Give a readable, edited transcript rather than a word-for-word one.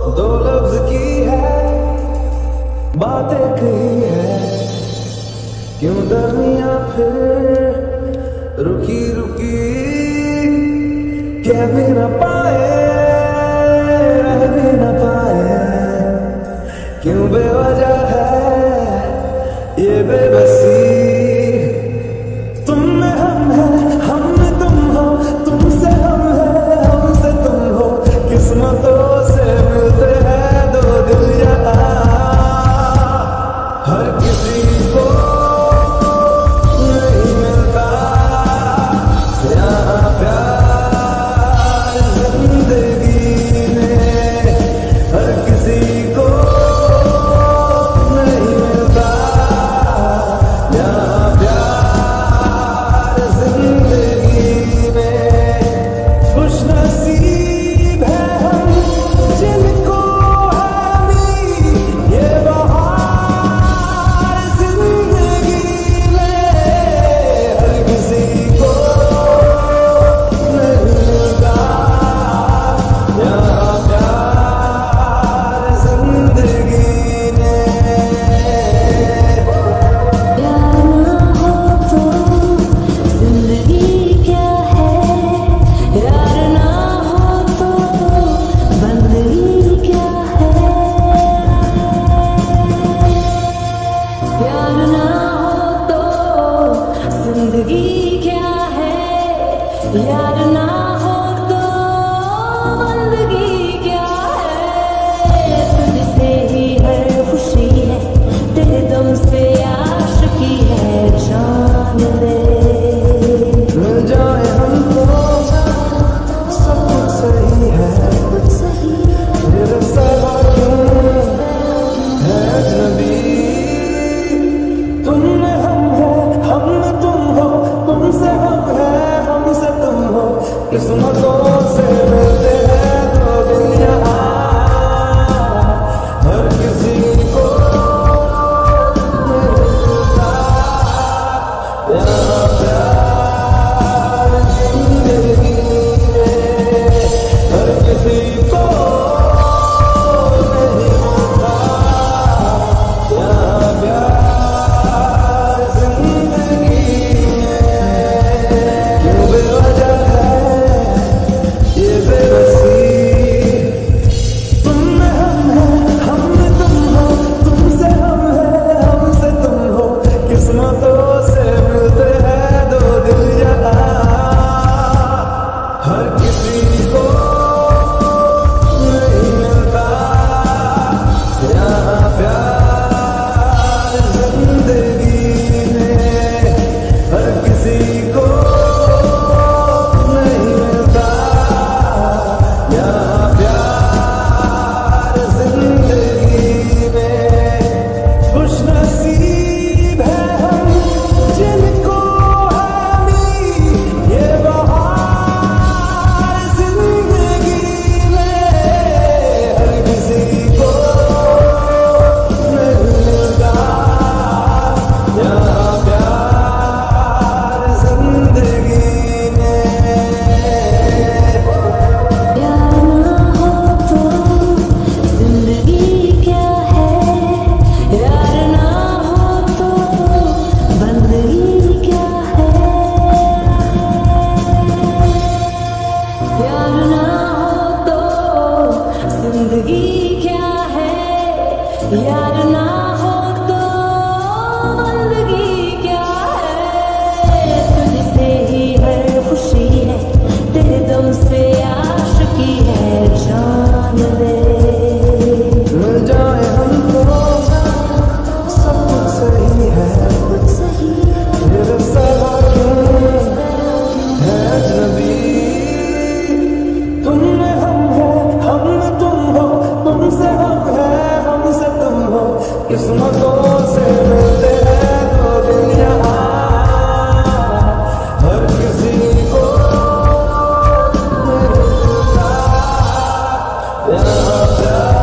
दो लफ्ज की है बातें कही है, क्यों दरमियां फिर रुकी रुकी कह भी न पाए रह भी न पाए, क्यों बेवजह है ये बेबसी। तुम में हम है, हम में तुम हो, तुमसे हम है, हमसे तुम हो, किस्मतों से मिलते हैं दो दिल यहाँ। हर किसी को नहीं मिलता यहाँ प्यार जिंदगी में, हर किसी को नहीं मिलता यहाँ प्यार जिंदगी में। खुश नसीब है हम जिनको है ये बहार जिंदगी में, हर किसी को नहीं मिलता यहाँ प्यार जिंदगी में। प्यार ना हो तो जिंदगी क्या है, यार ना हो तो बंदगी क्या है। प्यार ना हो तो जिंदगी क्या है, यार ना हो तो बंदगी क्या है। तुझसे ही हर खुशी है, तेरे दम से आशिकी है, जान ले। मिल जाए हमको सब कुछ सही है, मेरे सिवा क्यों है अजनबी। तुम में हम हो, हम में तुम हो, तुमसे हम है, हमसे तुम हो, किस्मतों से मिलते हैं दो दिल यहाँ। हर किसी को मिलता यहाँ प्यार जिंदगी में, हर किसी को नहीं मिलता यहाँ प्यार जिंदगी में, क्यों बेवजह है ये बेबसी। तुम में हम है, हम में तुम हो, तुमसे हम है, हमसे तुम हो, किस्मतों से मिलते हैं दो दिल यहाँ। हर किसी को नहीं मिलता यहाँ प्यार जिंदगी में, हर किसी को नहीं मिलता यहाँ प्यार जिंदगी में। खुश नसीब है हम जिनको है ये बहार जिंदगी में, हर किसी को नहीं मिलता यहाँ प्यार जिंदगी में। प्यार ना हो तो जिंदगी क्या है, यार ना हो तो बंदगी क्या है। प्यार ना हो तो जिंदगी क्या है, यार ना हो तो बंदगी क्या है। तुझसे ही हर खुशी है, तेरे दम से आशिकी है, जान ले। मिल जाए हमको सब कुछ सही है, मेरे सिवा क्यों है अजनबी। तुम में हम हो, हम में तुम हो, तुमसे हम है, हमसे तुम हो, किस्मतों से मिलते हैं दो दिल यहाँ। हर किसी को मिलता यहाँ प्यार